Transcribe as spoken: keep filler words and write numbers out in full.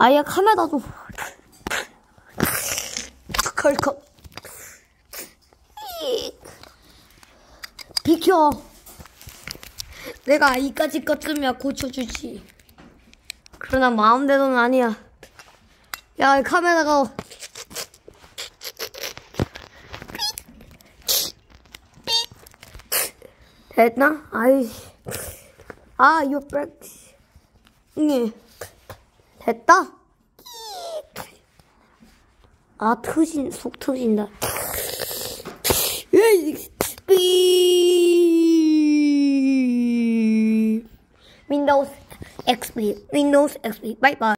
아야 카메라 좀 컬컬 비켜. 내가 이까지 것쯤이야 고쳐주지. 그러나 마음대로는 아니야. 야 카메라가 됐나? 아이 아 이거 백 네. 됐다. 아 터진 속 터진다. 윈도우스 엑스피 윈도우스 엑스피 바이바이.